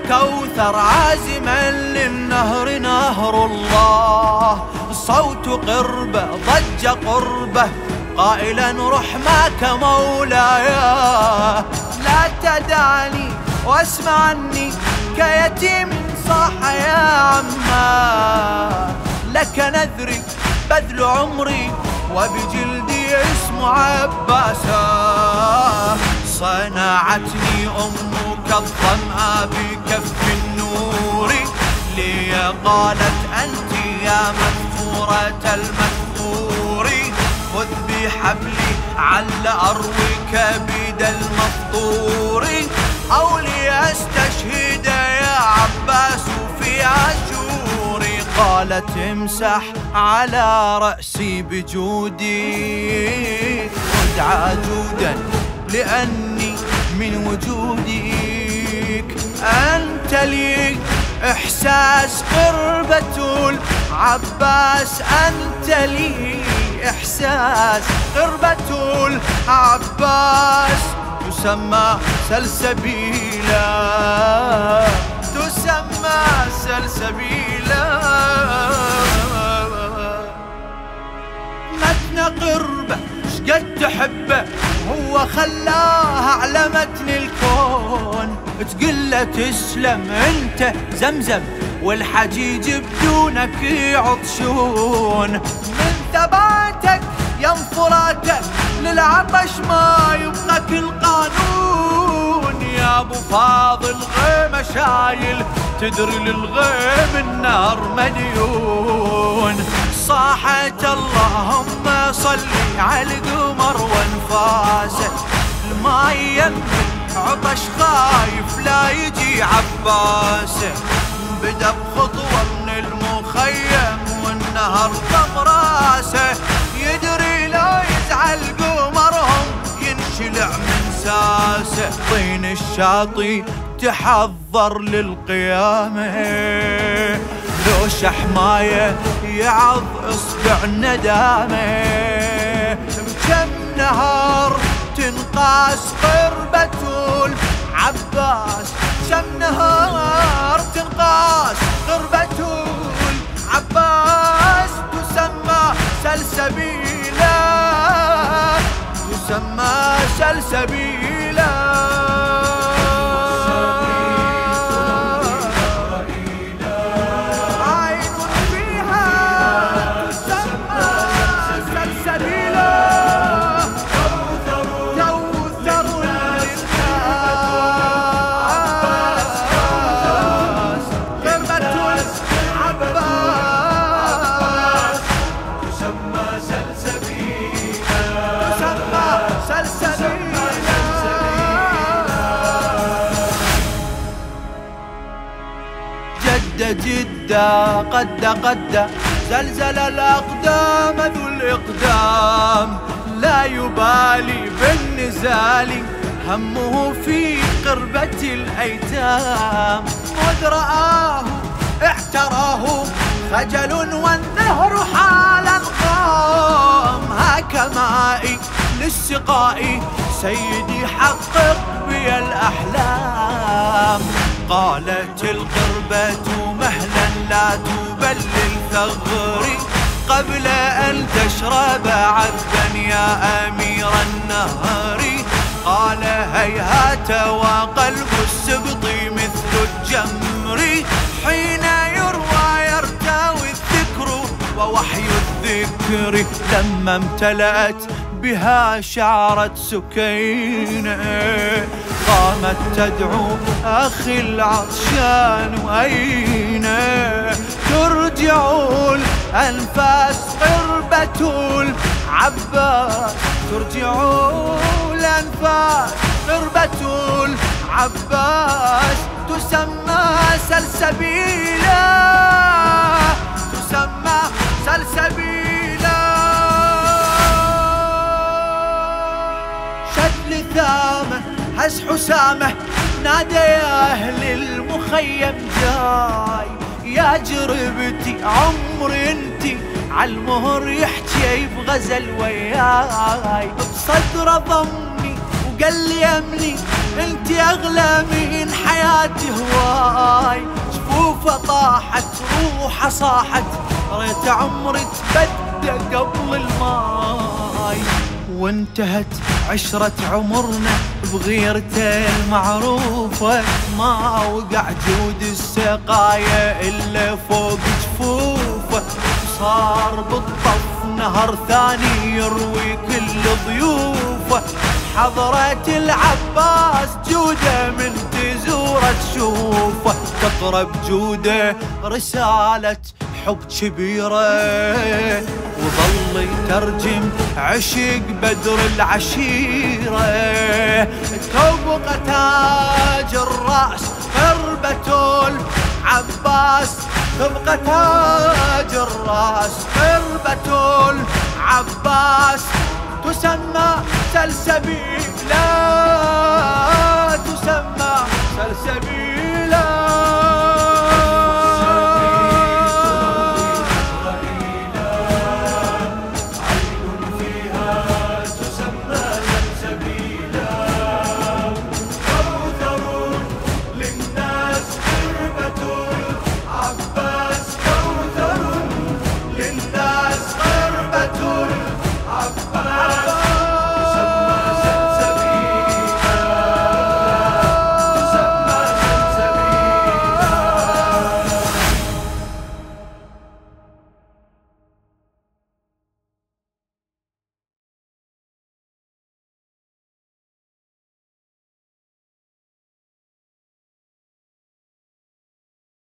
كوثر عازما للنهر نهر الله، صوت قربه ضج قربه قائلا رحماك مولاي. لا تدعني واسمع عني كيتيم صاح يا عما، لك نذري بذل عمري وبجلدي اسم عباسا. صنعتني أمك الظمأ بكف النور، لي قالت أنت يا مذكورة المذكور، خذ بحبلي عل أروك بيد المفطور، أو لأستشهد يا عباس في عاشوري. قالت امسح على رأسي بجودي، ادعى جودا لأني من وجودك. أنت لي إحساس قربة العباس، أنت لي إحساس قربة العباس. تسمى سلسبيلا، تسمى سلسبيلا. متن قربة شقد تحبه هو خلاها علمتني الكون. تقله تسلم انت زمزم والحجيج بدونك يعطشون. من ثباتك يا انفراتك للعطش ما يبقى كل قانون. يا ابو فاضل غيمه شايل تدري للغيم النار مديون. صاحت اللهم صلي على القمر وانفاسه، الماء يمن عطش خايف لا يجي عباسه. بدا بخطوه من المخيم والنهر ضم راسه، يدري لا يزعل قمرهم ينشلع من ساسه. طين الشاطي تحضر للقيامه، لو شحمايه يعض اصبع ندامه. بكم نهار تنقاس قربة العباس، كم نهار تنقاس قربة العباس. تسمى سلسبيلا، تسمى سلسبيلا. جدة قد زلزل الأقدام ذو الإقدام، لا يبالي بالنزال همه في قربة الأيتام. قد رآه اعتراه خجل والنهر حالا قام. هاك مائي للسقاء سيدي حقق بي الأحلام. قالت القربة مهلا لا تبلل ثغري، قبل أن تشرب عذبا يا أمير النهر. قال هيهات وقلب السبط مثل الجمر، حين يروى يرتوي الذكر ووحي الذكر. لما امتلأت بها شعرت سكينة، قامت تدعو أخي العطشان أين ترجع الأنفاس قربة العباس. ترجع الأنفاس قربة العباس. تسمى سلسبيلا، تسمى سلسبيلا. شد لثامه هز حسامه نادى يا أهل المخيم جاي. يا جربتي عمري انتي عالمهر يحكي بغزل وياي. بصدره ضمني قال لي يمني انت اغلى من حياتي هواي. جفوفه طاحت روحه صاحت، ريت عمري تبدى قبل الماي. وانتهت عشرة عمرنا بغيرته المعروفة، ما وقع جود السقايا إلا فوق جفوفه. صار بالطف نهر ثاني يروي كل ضيوفه، حضرة العباس جوده من تزوره تشوفه. تقرب جوده رسالة حب كبيرة، وظل يترجم عشق بدر العشيرة. تبقى تاج الرأس قربة العباس، تبقى تاج الرأس قربة العباس. تسمى سلسبيل، لا تسمى سلسبيل.